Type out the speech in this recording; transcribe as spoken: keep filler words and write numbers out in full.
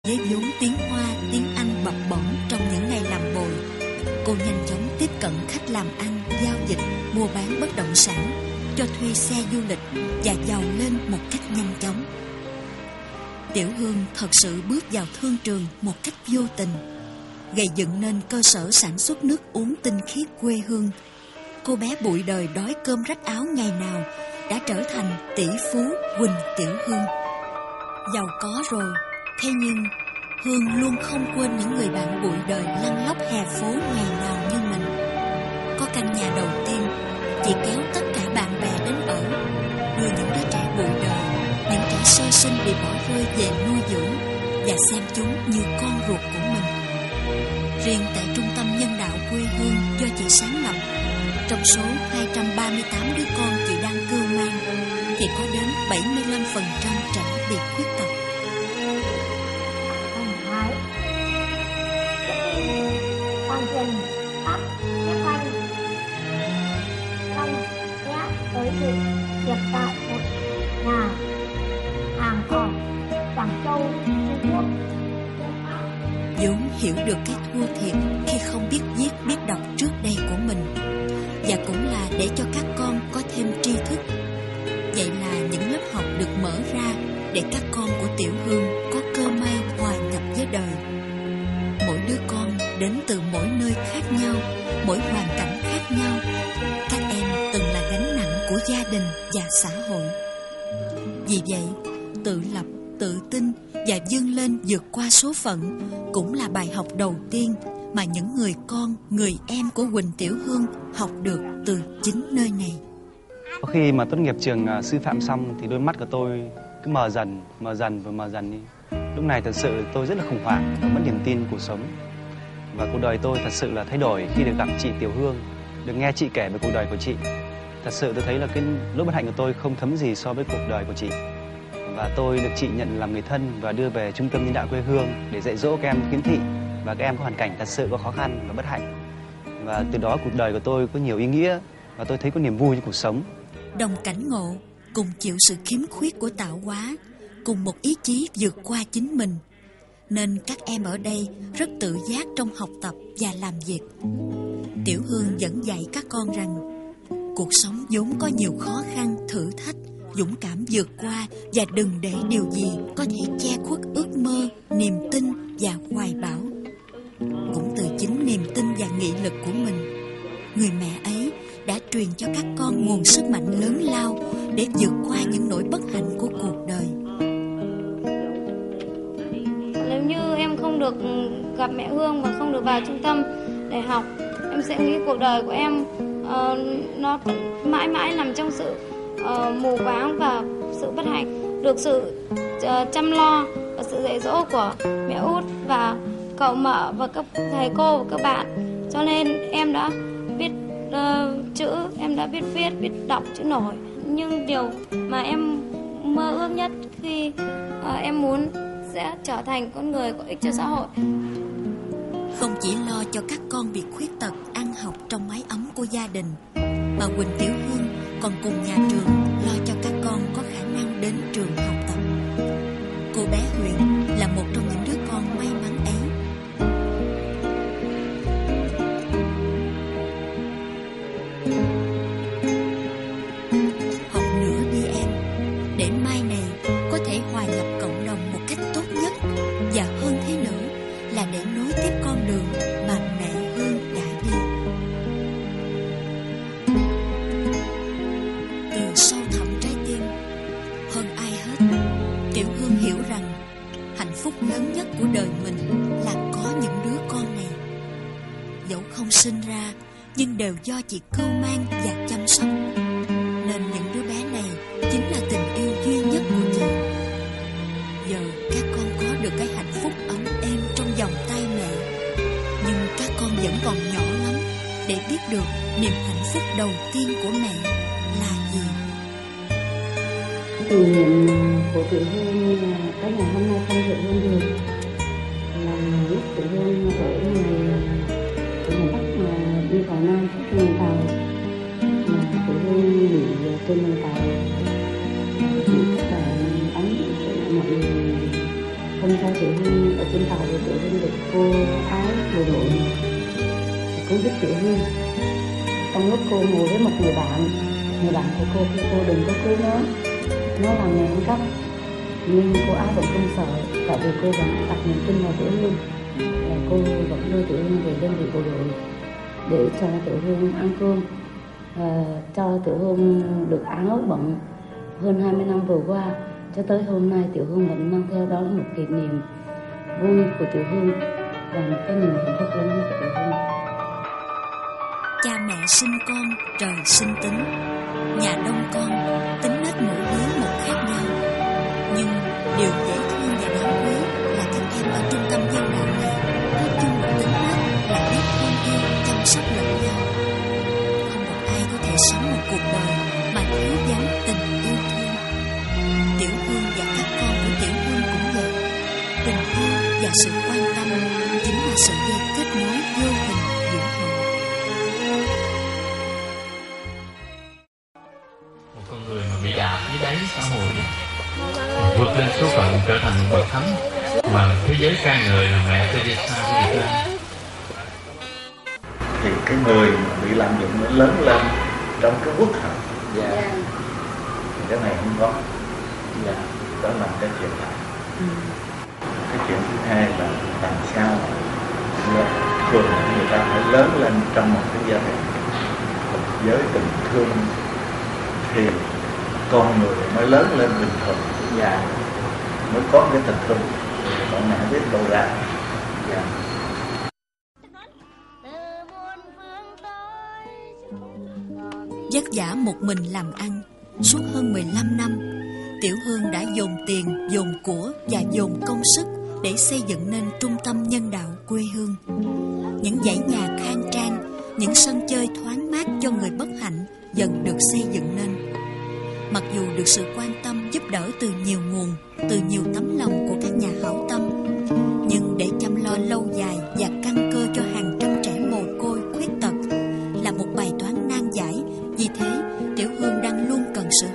Với vốn tiếng Hoa, tiếng Anh bập bõng trong những ngày làm bồi, cô nhanh chóng tiếp cận khách làm ăn, giao dịch, mua bán bất động sản, cho thuê xe du lịch và giàu lên một cách nhanh chóng. Tiểu Hương thật sự bước vào thương trường một cách vô tình, gây dựng nên cơ sở sản xuất nước uống tinh khiết quê hương. Cô bé bụi đời đói cơm rách áo ngày nào đã trở thành tỷ phú Huỳnh Tiểu Hương. Giàu có rồi, thế nhưng Hương luôn không quên những người bạn bụi đời lăn lóc hè phố ngày nào như mình. Có căn nhà đầu tiên, chị kéo tất cả bạn bè đến ở, đưa những đứa trẻ bụi đời, những trẻ sơ sinh bị bỏ rơi về nuôi dưỡng và xem chúng như con ruột của mình. Riêng tại trung tâm nhân đạo quê hương do chị sáng lập, trong số hai trăm ba mươi tám đứa con chị đang cưu mang, thì có đến bảy mươi lăm phần trăm trẻ bị khuyết tật. Hoàn trình tắt tiếp hành xong ghé tới sự việc tại một nhà hàng ở Quảng Châu, Trung Quốc. vốn hiểu được cái thua thiệt khi không biết viết biết đọc trước đây của mình, và cũng là để cho các con có thêm tri thức. Vậy là những lớp học được mở ra để các con của Tiểu Hương có cơ may hòa nhập với đời. Mỗi đứa con đến từ mỗi nơi khác nhau, mỗi hoàn cảnh khác nhau. Các em từng là gánh nặng của gia đình và xã hội. Vì vậy, tự lập, tự tin và vươn lên vượt qua số phận cũng là bài học đầu tiên mà những người con, người em của Huỳnh Tiểu Hương học được từ chính nơi này. Khi mà tốt nghiệp trường sư phạm xong thì đôi mắt của tôi cứ mờ dần, mờ dần và mờ dần đi. Lúc này thật sự tôi rất là khủng hoảng và mất niềm tin cuộc sống. Và cuộc đời tôi thật sự là thay đổi khi được gặp chị Tiểu Hương, được nghe chị kể về cuộc đời của chị. Thật sự tôi thấy là cái nỗi bất hạnh của tôi không thấm gì so với cuộc đời của chị. Và tôi được chị nhận làm người thân và đưa về trung tâm nhân đạo quê hương để dạy dỗ các em khiếm thị và các em có hoàn cảnh thật sự có khó khăn và bất hạnh. Và từ đó cuộc đời của tôi có nhiều ý nghĩa và tôi thấy có niềm vui trong cuộc sống. Đồng cảnh ngộ, cùng chịu sự khiếm khuyết của tạo hóa, cùng một ý chí vượt qua chính mình, nên các em ở đây rất tự giác trong học tập và làm việc. Tiểu Hương vẫn dạy các con rằng cuộc sống vốn có nhiều khó khăn, thử thách, dũng cảm vượt qua và đừng để điều gì có thể che khuất ước mơ, niềm tin và hoài bão. Cũng từ chính niềm tin và nghị lực của mình, người mẹ ấy đã truyền cho các con nguồn sức mạnh lớn lao để vượt qua những nỗi bất hạnh của cuộc đời. Nếu như em không được gặp mẹ Hương và không được vào trung tâm để học, em sẽ nghĩ cuộc đời của em uh, nó mãi mãi nằm trong sự uh, mù quáng và sự bất hạnh. Được sự uh, chăm lo và sự dạy dỗ của mẹ Út và cậu mợ và các thầy cô và các bạn, cho nên em đã biết uh, chữ, em đã biết viết, biết đọc chữ nổi. Nhưng điều mà em mơ ước nhất khi uh, em muốn sẽ trở thành con người có ích cho xã hội. Không chỉ lo cho các con bị khuyết tật ăn học trong mái ấm của gia đình, mà Huỳnh Tiểu Hương còn cùng nhà trường lo cho các con có khả năng đến trường học tập. Cô bé Huyền là một trong những đứa con may mắn ấy. Học nữa đi em, để mai này có thể hòa nhập cộng đồng một cách tốt nhất, và hơn thế nữa là để nối tiếp con đường mà mẹ Hương đã đi. Từ sâu thẳm trái tim, hơn ai hết, Tiểu Hương hiểu rằng hạnh phúc lớn nhất của đời mình là có những đứa con này. Dẫu không sinh ra, nhưng đều do chị cưu mang và chăm sóc, nên những đứa bé này chính là tình yêu duy nhất của chị. Giờ các con có được cái hạnh phúc ấm êm trong vòng tay mẹ, nhưng các con vẫn còn nhỏ lắm để biết được niềm hạnh phúc đầu tiên của mẹ là gì. Kỷ niệm của Tiểu Hương cái ngày hôm nay không thể quên được là lúc Tiểu Hương ở người ở miền Bắc mà đi vào Nam trên đường tàu, mà Tiểu Hương nghỉ trên đường tàu, thì tất cả ấm mọi người không sao Tiểu Hương ở trên tàu thì Tiểu Hương được cô ái bộ đội cứu giúp Tiểu Hương. Trong lúc cô ngồi với một người bạn, người bạn của cô kêu cô đừng có cứu nó, nó là người ăn cắp, nhưng cô ái vẫn không sợ, tại vì cô vẫn đặt niềm tin vào Tiểu Hương. Và cô vẫn đưa Tiểu Hương về đơn vị bộ đội để cho Tiểu Hương ăn cơm, và cho Tiểu Hương được án ốc bận hơn hai mươi năm vừa qua. Cho tới hôm nay Tiểu Hương vẫn mang theo đó là một kỷ niệm vui của Tiểu Hương và một cái niềm hạnh phúc lớn của Tiểu Hương. Cha mẹ sinh con, trời sinh tính. Nhà đông con, tính nết mỗi đứa một khác nhau. Nhưng điều dễ thương và đáng quý là các em ở trung tâm nhân đạo này có chung một tính nết là biết thương yêu, chăm sóc lẫn nhau. Không một ai có thể sống một cuộc đời mà thiếu vắng tình yêu thương. Tiểu Hương và các con của Tiểu Hương cũng vậy. Tình yêu và sự quan tâm chính là sự dây kết nối vô hình giữa họ. Một con người mà bị đạp dưới đáy xã hội, vượt lên số phận trở thành bậc thánh mà thế giới ca ngợi là mẹ Teresa của Việt Nam. Thì cái người mà bị lạm dụng nó lớn lên trong cái quốc hận, Dạ. thì cái này không có. Dạ. Đó là cái chuyện này. Ừ. Cái chuyện thứ hai là làm sao là thường người ta phải lớn lên trong một cái gia đình với tình thương thì con người mới lớn lên bình thường. Dạ. Mới có cái tình thương. Còn mẹ biết đâu ra. Dạ. Vất vả một mình làm ăn suốt hơn mười lăm năm, Tiểu Hương đã dồn tiền, dồn của và dồn công sức để xây dựng nên trung tâm nhân đạo quê hương. Những dãy nhà khang trang, những sân chơi thoáng mát cho người bất hạnh dần được xây dựng nên. Mặc dù được sự quan tâm giúp đỡ từ nhiều nguồn, từ nhiều tấm lòng của các nhà hảo tâm, nhưng để chăm lo lâu dài và căn cơ cho hàng trăm trẻ mồ côi khuyết tật là một bài toán nan giải. Vì thế, Tiểu Hương đang luôn cần sự